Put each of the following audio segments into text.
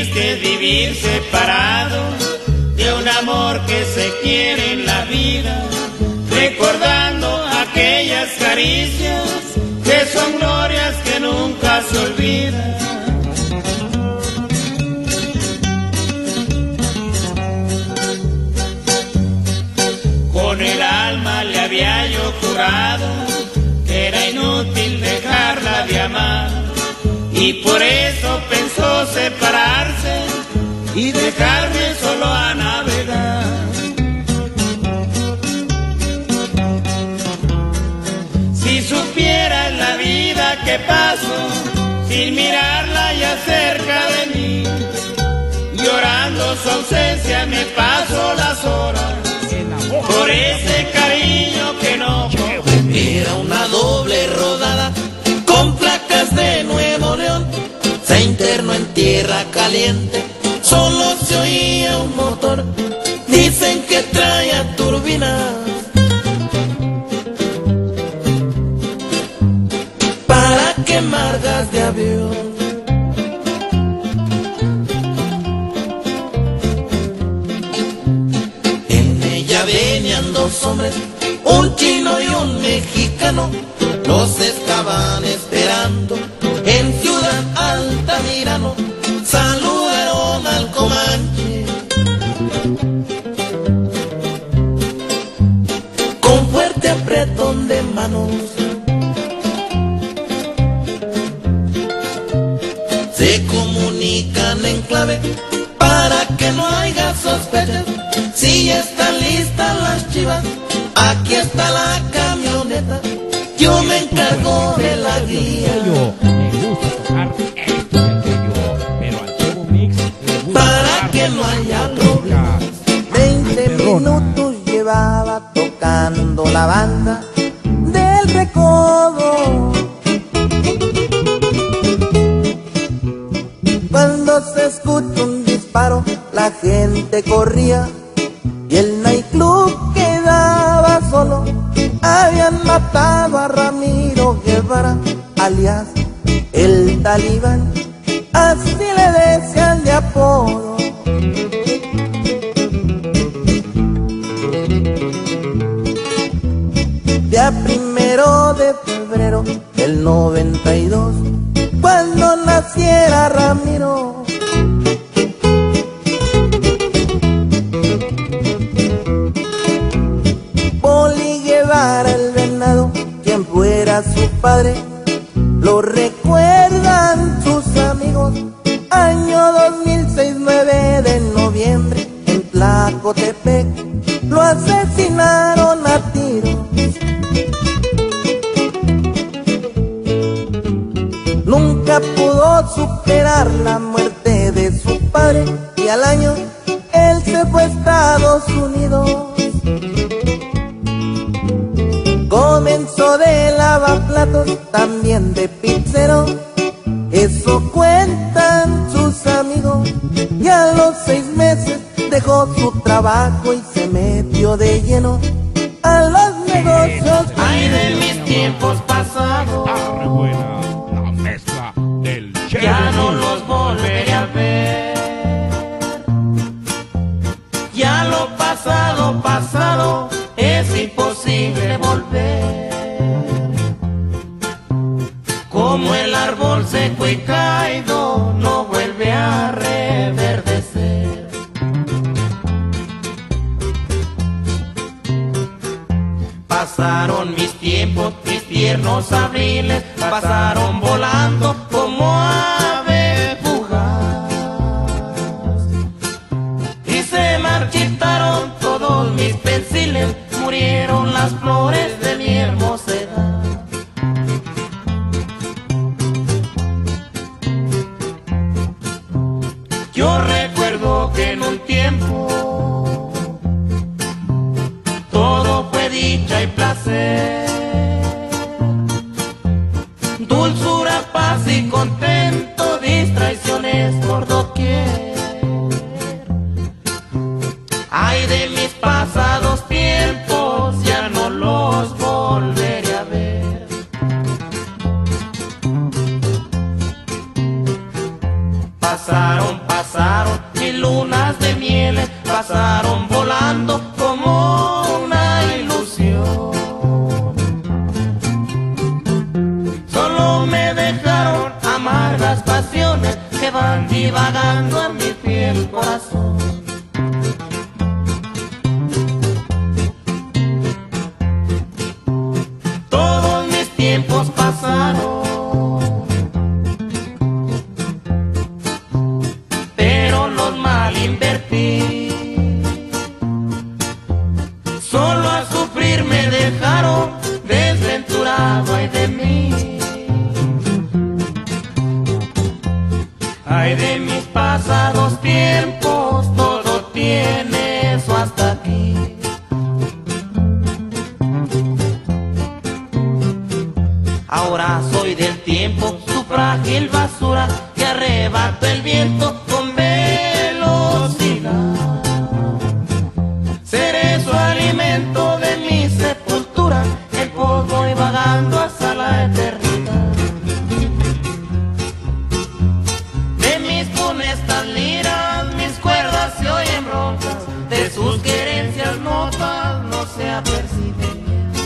triste es vivir separado de un amor que se quiere en la vida, recordando aquellas caricias que son glorias que nunca se olvidan. Con el alma le había yo jurado que era inútil dejarla de amar, y por eso pensó separarse y dejarme solo a navegar. Si supieras la vida que paso sin mirarla ya cerca de mí, llorando su ausencia me paso las horas por ese cariño que no comprendí. Era una doble rodada con placas de Nuevo León, se internó en tierra caliente, solo se oía un motor, dicen que traía turbinas para quemar gas de avión. En ella venían dos hombres, un chino y un mexicano, los estaban esperando en Ciudad Altamirano. Saludaron al Comanche con fuerte apretón de manos. Se comunican en clave para que no haya sospechas. Si ya están listas las chivas, aquí está la camioneta, yo me encargo de la guía. Me gusta tocar esto pero al Chevo Mix le gusta para que no haya problemas. 20 minutos llevaba tocando la banda del Recodo, cuando se escuchó un disparo la gente corría y el nightclub quedaba solo. Habían matado a Ramiro Guevara, alias el Talibán, así le decían de apodo. Día 1 de febrero del 92, cuando naciera Ramiro, Poli Guevara el Venado, quien fuera su padre, lo recuerdan sus amigos. Año 2006, 9 de noviembre, en Tlacotepec, lo asesinaron a tiros. Nunca pudo superar la muerte de su padre y al año él se fue a Estados Unidos. Comenzó de lavaplatos, también de pizzero, eso cuentan sus amigos. Y a los 6 meses dejó su trabajo y se metió de lleno a los negocios. Ay, de mis tiempos pasados, re buena la mezcla del Chevo ya no Mix. los volveré a ver. Ya lo pasado, pasado, es imposible volver. Como el árbol seco y caído no vuelve a reverdecer. Pasaron mis tiempos, mis tiernos abriles, pasaron volando como ave fugaz. Y se marchitaron todos mis pensiles, murieron las flores de mi hermosedad. Yo recuerdo que en un tiempo todo fue dicha y placer, dulzura, paz y contento, distracciones por doquier. Ay, de mis pasados tiempos ya no los volveré a ver. Pasaron, pasaron lunas de miel pasaron volando como una ilusión. Solo me dejaron amargas pasiones que van divagando en mi fiel corazón. Todos mis tiempos pasaron, pero los mal invertí. Solo a sufrir me dejaron desventurado, ay de mí. Ay de mis pasados tiempos, todo tiene eso hasta aquí. Ahora soy del tiempo, su frágil basura que arrebata el viento con velocidad. Seré su alimento de mi sepultura, el polvo y vagando hasta la eternidad. De mis funestas liras, mis cuerdas se oyen roncas, de sus querencias notas no se aperciben.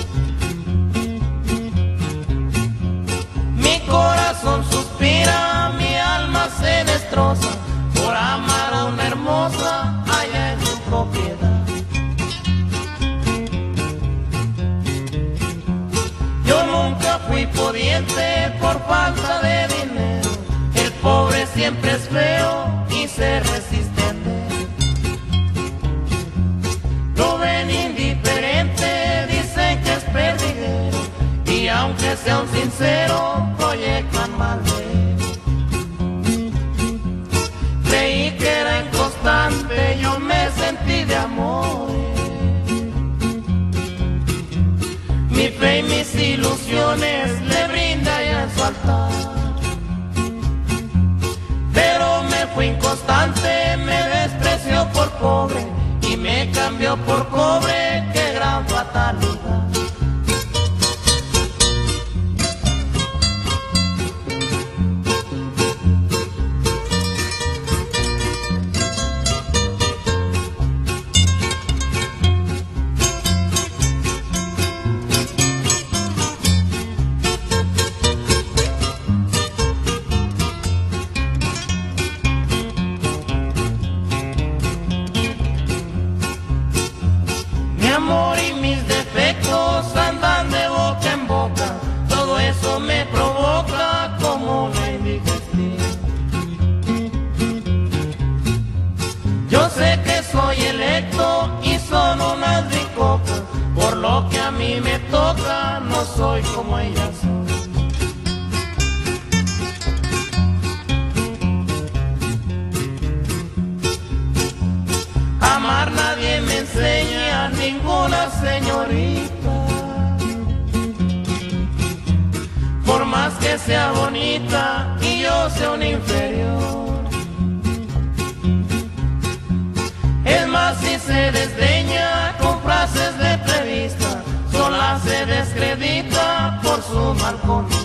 Mi corazón suspira, mi alma se destroza por amar a una hermosa allá en su propiedad. Yo nunca fui pudiente por falta de dinero, el pobre siempre es feo y se resistente. Lo ven indiferente, dicen que es perdiguero, y aunque sea un sincero, proyectan mal de él. Creí que era inconstante, yo me sentí de amor. Mi fe y mis ilusiones le brinda ya en su altar. Pero me fue inconstante, me despreció por pobre y me cambió por cobre, qué gran fatalidad. Mi amor y mis defectos andan de boca en boca, todo eso me provoca como una indigestión. Yo sé que soy electo y son unas bicocas, por lo que a mí me toca, no soy como ellas son. Amar nadie me enseña, ninguna señorita, por más que sea bonita y yo sea un inferior. Es más, si se desdeña con frases de revista, sola se descredita por su mal condición.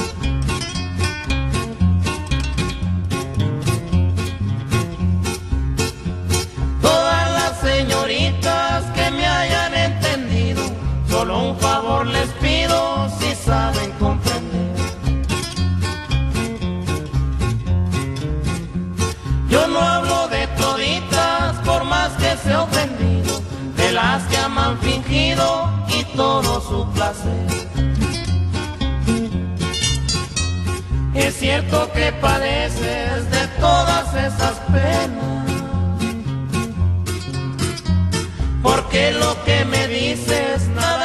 Señoritas que me hayan entendido, solo un favor les pido si saben comprender. Yo no hablo de toditas por más que sea ofendido, de las que aman fingido y todo su placer. Es cierto que padeces de todas esas penas, porque lo que me dices nada